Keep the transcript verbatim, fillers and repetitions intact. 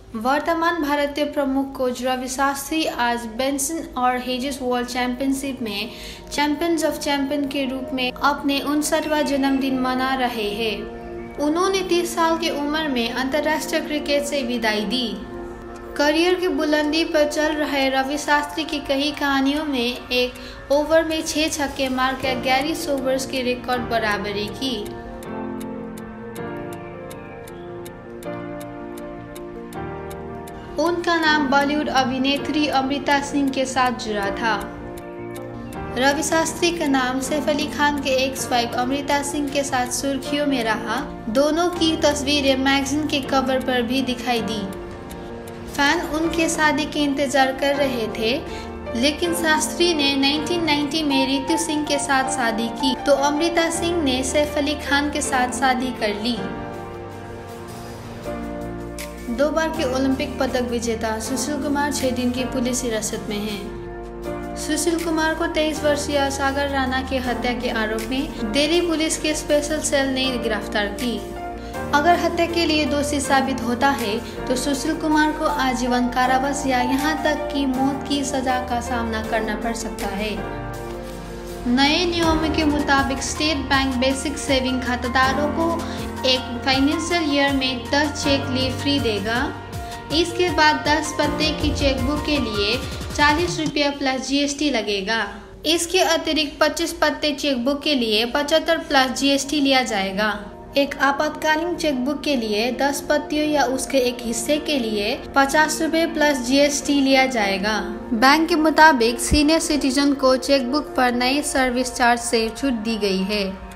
वर्तमान भारतीय प्रमुख कोच रवि शास्त्री आज बेंसन और हेजेस वर्ल्ड चैंपियनशिप में चैंपियंस ऑफ चैंपियन के रूप में अपने उनसठवां जन्मदिन मना रहे हैं। उन्होंने तीस साल की उम्र में अंतर्राष्ट्रीय क्रिकेट से विदाई दी। करियर की बुलंदी पर चल रहे रवि शास्त्री की कई कहानियों में एक ओवर में छह छक्के मारकर गैरी सोबर्स की रिकॉर्ड बराबरी की। उनका नाम बॉलीवुड अभिनेत्री अमृता सिंह के साथ जुड़ा था। रवि शास्त्री का नाम सैफ अली खान के एक्स वाइफ अमृता सिंह के साथ सुर्खियों में रहा। दोनों की तस्वीरें मैगजीन के कवर पर भी दिखाई दी। फैन उनके शादी के इंतजार कर रहे थे, लेकिन शास्त्री ने उन्नीस सौ नब्बे में रितु सिंह के साथ शादी की तो अमृता सिंह ने सैफ अली खान के साथ शादी कर ली। दो बार के ओलंपिक पदक विजेता सुशील कुमार छह दिन की पुलिस हिरासत में हैं। सुशील कुमार को तेईस वर्षीय सागर राणा की हत्या के आरोप में दिल्ली पुलिस के स्पेशल सेल ने गिरफ्तार की। अगर हत्या के लिए दोषी साबित होता है तो सुशील कुमार को आजीवन कारावास या यहां तक कि मौत की सजा का सामना करना पड़ सकता है। नए नियमों के मुताबिक स्टेट बैंक बेसिक सेविंग खातादारों को एक फाइनेंशियल ईयर में दस चेक लीव फ्री देगा। इसके बाद दस पत्ते की चेकबुक के लिए चालीस रुपया प्लस जीएसटी लगेगा। इसके अतिरिक्त पच्चीस पत्ते चेकबुक के लिए पचहत्तर प्लस जीएसटी लिया जाएगा। एक आपातकालीन चेकबुक के लिए दस पत्तियों या उसके एक हिस्से के लिए पचास रुपए प्लस जीएसटी लिया जाएगा। बैंक के मुताबिक सीनियर सिटीजन को चेकबुक पर नए सर्विस चार्ज से छूट दी गई है।